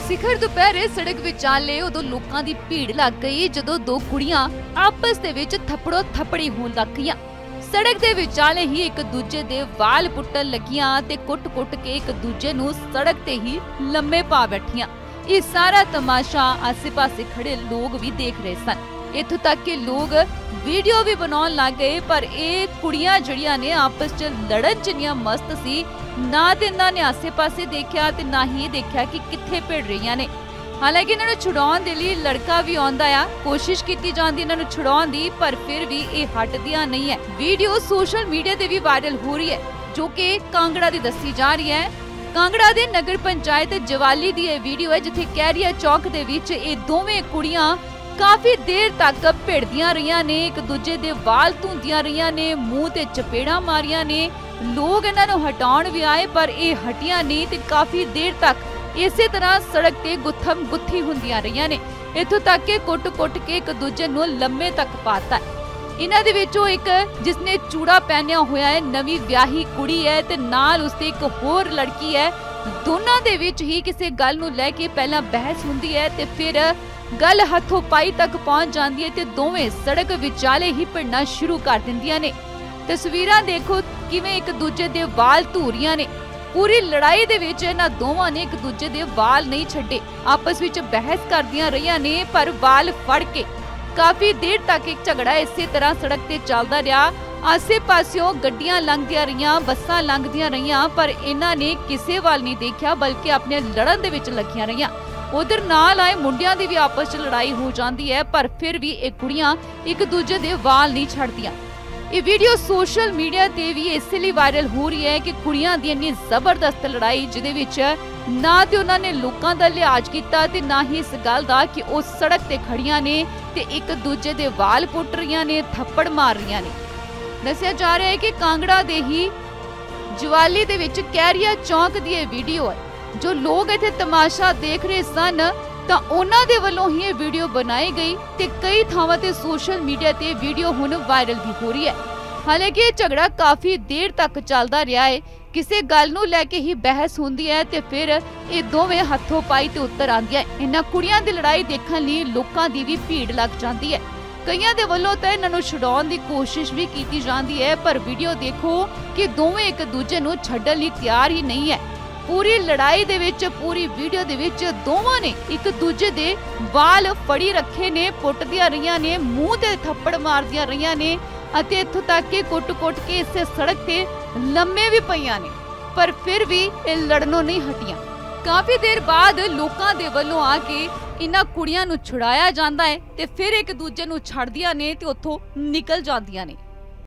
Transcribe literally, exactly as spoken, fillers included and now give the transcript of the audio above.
ਸਿਖਰ ਦੁਪਹਿਰੇ ਸੜਕ ਵਿਚਾਲੇ ਉਦੋਂ ਲੋਕਾਂ ਦੀ ਭੀੜ ਲੱਗ ਗਈ ਜਦੋਂ ਦੋ ਕੁੜੀਆਂ ਆਪਸ ਦੇ ਵਿੱਚ ਥੱਪੜੋ ਥੱਪੜੀ ਹੋਣ ਲੱਗ ਗਈਆਂ। ਸੜਕ ਦੇ ਵਿਚਾਲੇ ਹੀ ਇੱਕ ਦੂਜੇ ਦੇ ਵਾਲ ਪੁੱਟਣ ਲੱਗੀਆਂ ਤੇ ਕੁੱਟ-ਕੁੱਟ ਕੇ ਇੱਕ ਦੂਜੇ ਨੂੰ ਸੜਕ ਤੇ ਹੀ ਲੰਮੇ ਪਾ ਬੈਠੀਆਂ। ਇਹ ਸਾਰਾ ਤਮਾਸ਼ਾ ਆਸੇ-ਪਾਸੇ ਖੜੇ ਲੋਕ ਵੀ ਦੇਖ ਰਹੇ ਸਨ। ਇੱਥੋਂ ਤੱਕ ਕਿ ਲੋਕ ਵੀਡੀਓ ਵੀ ਬਣਾਉਣ ਲੱਗ ਗਏ, ਪਰ ਇਹ ਕੁੜੀਆਂ ਜਿਹੜੀਆਂ ਨੇ ਆਪਸ 'ਚ ਲੜਨ 'ਚ ਇੰਨੀਆਂ ਮਸਤ ਸੀ, ਨਾ ਤੇ ਇਹਨਾਂ ਨੇ ਆਸੇ-ਪਾਸੇ ਦੇਖਿਆ ਤੇ ਨਾ ਹੀ ਦੇਖਿਆ ਕਿ ਕਿੱਥੇ ਭਿੜ ਰਹੀਆਂ ਨੇ। ਹਾਲਾਂਕਿ ਇਹਨਾਂ ਨੂੰ ਛੁਡਾਉਣ ਦੇ ਲਈ ਲੜਕਾ ਵੀ ਆਉਂਦਾ ਆ, ਕੋਸ਼ਿਸ਼ ਕੀਤੀ ਜਾਂਦੀ ਇਹਨਾਂ ਨੂੰ ਛੁਡਾਉਣ ਦੀ, ਪਰ ਫਿਰ ਵੀ ਇਹ ਹਟਦੀਆਂ ਨਹੀਂ ਹੈ। ਵੀਡੀਓ ਸੋਸ਼ਲ ਮੀਡੀਆ ਤੇ ਵੀ ਵਾਇਰਲ ਹੋ ਰਹੀ ਹੈ, ਜੋ ਕਿ ਕਾਂਗੜਾ ਦੀ ਦੱਸੀ ਜਾ ਰਹੀ ਹੈ। ਕਾਂਗੜਾ ਦੇ ਨਗਰ ਪੰਚਾਇਤ ਜਵਾਲੀ ਦੀ ਇਹ ਵੀਡੀਓ ਹੈ, ਜਿੱਥੇ ਕੈਰੀਆ ਚੌਕ ਦੇ ਵਿੱਚ ਇਹ ਦੋਵੇਂ ਕੁੜੀਆਂ ਕਾਫੀ ਦੇਰ ਤੱਕ ਭਿੜਦੀਆਂ ਰਹੀਆਂ ਨੇ, ਇੱਕ ਦੂਜੇ ਦੇ ਵਾਲ ਧੂੰਦੀਆਂ ਰਹੀਆਂ ਨੇ, ਮੂੰਹ ਤੇ ਚਪੇੜਾਂ ਮਾਰੀਆਂ ਨੇ। ਲੋਕ ਇਹਨਾਂ ਨੂੰ ਹਟਾਉਣ ਵੀ ਆਏ, ਪਰ ਇਹ ਹਟੀਆਂ ਨਹੀਂ ਤੇ ਕਾਫੀ ਦੇਰ ਤੱਕ ਇਸੇ ਤਰ੍ਹਾਂ ਸੜਕ ਤੇ ਗੁੱਥਮ ਗੁੱਥੀ ਹੁੰਦੀਆਂ ਰਹੀਆਂ ਨੇ। ਇੱਥੋਂ ਤੱਕ ਕਿ ਕੁੱਟ-ਕੁੱਟ ਕੇ ਇੱਕ ਦੂਜੇ ਨੂੰ ਲੰਮੇ ਤੱਕ ਪਾਤਾ। ਇਹਨਾਂ ਦੇ ਵਿੱਚੋਂ ਇੱਕ ਜਿਸਨੇ ਚੂੜਾ ਪਹਿਨਿਆ ਹੋਇਆ ਹੈ, ਨਵੀਂ ਵਿਆਹੀ ਕੁੜੀ ਹੈ ਤੇ ਨਾਲ ਉਸਦੇ ਇੱਕ ਹੋਰ ਲੜਕੀ ਹੈ। ਦੋਨਾਂ ਦੇ ਵਿੱਚ ਹੀ ਕਿਸੇ ਗੱਲ ਨੂੰ ਲੈ ਕੇ ਪਹਿਲਾਂ ਬਹਿਸ ਹੁੰਦੀ ਹੈ ਤੇ ਫਿਰ ਗੱਲ ਹੱਥੋਂ ਪਾਈ ਤੱਕ ਪਹੁੰਚ ਜਾਂਦੀ ਹੈ ਤੇ ਦੋਵੇਂ ਸੜਕ ਵਿਚਾਲੇ ਹੀ ਭਿੜਨਾ ਸ਼ੁਰੂ ਕਰ ਦਿੰਦੀਆਂ ਨੇ। ਤਸਵੀਰਾਂ ਦੇਖੋ ਕਿਵੇਂ ਇੱਕ ਦੂਜੇ ਦੇ ਵਾਲ ਧੂਰੀਆਂ ਨੇ। ਪੂਰੀ ਲੜਾਈ ਦੇ ਵਿੱਚ ਇਹਨਾਂ ਦੋਵਾਂ ਨੇ ਇੱਕ ਦੂਜੇ ਦੇ ਵਾਲ ਨਹੀਂ ਛੱਡੇ, ਆਪਸ ਵਿੱਚ ਬਹਿਸ ਕਰਦੀਆਂ ਰਹੀਆਂ ਨੇ, ਪਰ ਵਾਲ ਫੜ ਕੇ ਕਾਫੀ ਦੇਰ ਤੱਕ ਇੱਕ ਝਗੜਾ ਇਸੇ ਤਰ੍ਹਾਂ ਸੜਕ ਤੇ ਚੱਲਦਾ ਰਿਹਾ। ਆਸੇ-ਪਾਸਿਓਂ ਗੱਡੀਆਂ ਲੰਘਦੀਆਂ ਰਹੀਆਂ, ਬੱਸਾਂ ਲੰਘਦੀਆਂ ਰਹੀਆਂ, ਪਰ ਇਹਨਾਂ ਨੇ ਕਿਸੇ ਵੱਲ ਨਹੀਂ ਦੇਖਿਆ, ਬਲਕਿ ਆਪਣੇ ਲੜਨ ਦੇ ਵਿੱਚ ਲੱਗੀਆਂ ਰਹੀਆਂ। ਉਧਰ ਨਾਲ ਆਏ ਮੁੰਡਿਆਂ ਦੀ ਵੀ ਆਪਸ 'ਚ ਲੜਾਈ ਹੋ ਜਾਂਦੀ ਹੈ, ਪਰ ਫਿਰ ਵੀ ਇਹ ਕੁੜੀਆਂ ਇੱਕ ਦੂਜੇ ਦੇ ਵਾਲ ਨਹੀਂ ਛੱਡਦੀਆਂ। ਇਹ ਵੀਡੀਓ ਸੋਸ਼ਲ ਮੀਡੀਆ ਤੇ ਵੀ ਇਸੇ ਲਈ ਵਾਇਰਲ ਹੋ ਰਹੀ ਹੈ ਕਿ ਕੁੜੀਆਂ ਦੀ ਇੰਨੀ ਜ਼ਬਰਦਸਤ ਲੜਾਈ, ਜਿਹਦੇ ਵਿੱਚ ਨਾ ਤੇ ਉਹਨਾਂ ਨੇ ਲੋਕਾਂ ਦਾ ਲਿਹਾਜ਼ ਕੀਤਾ ਤੇ ਨਾ ਹੀ ਇਸ ਗੱਲ ਦਾ ਕਿ ਉਹ ਸੜਕ ਤੇ ਖੜੀਆਂ ਨੇ ਤੇ ਇੱਕ ਦੂਜੇ ਦੇ ਵਾਲ ਪੁੱਟ ਰਹੀਆਂ ਨੇ, ਥੱਪੜ ਮਾਰ ਰਹੀਆਂ ਨੇ। ਦੱਸਿਆ ਜਾ ਰਿਹਾ ਹੈ ਕਿ ਕਾਂਗੜਾ ਦੇ ਹੀ ਜਵਾਲੀ ਦੇ ਵਿੱਚ ਕੈਰੀਆ ਚੌਕ ਦੀ ਇਹ ਵੀਡੀਓ ਹੈ। ਜੋ ਲੋਕ ਇੱਥੇ ਤਮਾਸ਼ਾ ਦੇਖ ਰਹੇ ਸਨ ਤਾਂ ਉਹਨਾਂ ਦੇ ਵੱਲੋਂ ਹੀ ਇਹ ਵੀਡੀਓ ਬਣਾਈ ਗਈ ਤੇ ਕਈ ਥਾਵਾਂ ਤੇ ਸੋਸ਼ਲ ਮੀਡੀਆ ਤੇ ਵੀਡੀਓ ਹੁਣ ਵਾਇਰਲ ਵੀ ਹੋ ਰਹੀ ਹੈ। ਹਾਲਾਂਕਿ ਇਹ ਝਗੜਾ ਕਾਫੀ ਦੇਰ ਤੱਕ ਚੱਲਦਾ ਰਿਹਾ ਹੈ, ਕਿਸੇ ਗੱਲ ਨੂੰ ਲੈ ਕੇ ਹੀ ਬਹਿਸ ਹੁੰਦੀ ਹੈ ਤੇ ਫਿਰ ਇਹ ਦੋਵੇਂ ਹੱਥੋਂ ਪਾਈ ਤੇ ਉੱਤਰ ਆਉਂਦੀਆਂ। ਇਹਨਾਂ ਕੁੜੀਆਂ ਦੀ ਲੜਾਈ ਦੇਖਣ ਲਈ ਲੋਕਾਂ ਦੀ ਵੀ ਭੀੜ ਲੱਗ ਜਾਂਦੀ ਹੈ। ਕਈਆਂ ਦੇ ਵੱਲੋਂ ਤਾਂ ਇਹਨਾਂ ਨੂੰ ਛੁਡਾਉਣ ਦੀ ਕੋਸ਼ਿਸ਼ ਵੀ ਕੀਤੀ ਜਾਂਦੀ ਹੈ, ਪਰ ਵੀਡੀਓ ਦੇਖੋ ਕਿ ਦੋਵੇਂ ਇੱਕ ਦੂਜੇ ਨੂੰ ਛੱਡਣ ਲਈ ਤਿਆਰ ਹੀ ਨਹੀਂ ਹੈ। ਪੂਰੀ ਲੜਾਈ ਦੇ ਵਿੱਚ, ਪੂਰੀ ਵੀਡੀਓ ਦੇ ਵਿੱਚ ਦੋਵਾਂ ਨੇ ਇੱਕ ਦੂਜੇ ਦੇ ਵਾਲ ਫੜੀ ਰੱਖੇ ਨੇ, ਪੁੱਟਦੀਆਂ ਰਹੀਆਂ ਨੇ, ਮੂੰਹ ਤੇ ਥੱਪੜ ਮਾਰਦੀਆਂ ਰਹੀਆਂ ਨੇ ਅਤੇ ਇੱਥੋਂ ਤੱਕ ਕਿ ਕੁੱਟ-ਕੁੱਟ ਕੇ ਇਸੇ ਸੜਕ ਤੇ ਲੰਮੇ ਵੀ ਪਈਆਂ ਨੇ, ਪਰ ਫਿਰ ਵੀ ਇਹ ਲੜਨੋਂ ਨਹੀਂ ਹਟੀਆਂ। ਕਾਫੀ ਦੇਰ ਬਾਅਦ ਲੋਕਾਂ ਦੇ ਵੱਲੋਂ ਆ ਕੇ ਇਹਨਾਂ ਕੁੜੀਆਂ ਨੂੰ ਛੁਡਾਇਆ ਜਾਂਦਾ ਹੈ ਤੇ ਫਿਰ ਇੱਕ ਦੂਜੇ ਨੂੰ ਛੱਡਦੀਆਂ ਨੇ ਤੇ ਉੱਥੋਂ ਨਿਕਲ ਜਾਂਦੀਆਂ ਨੇ।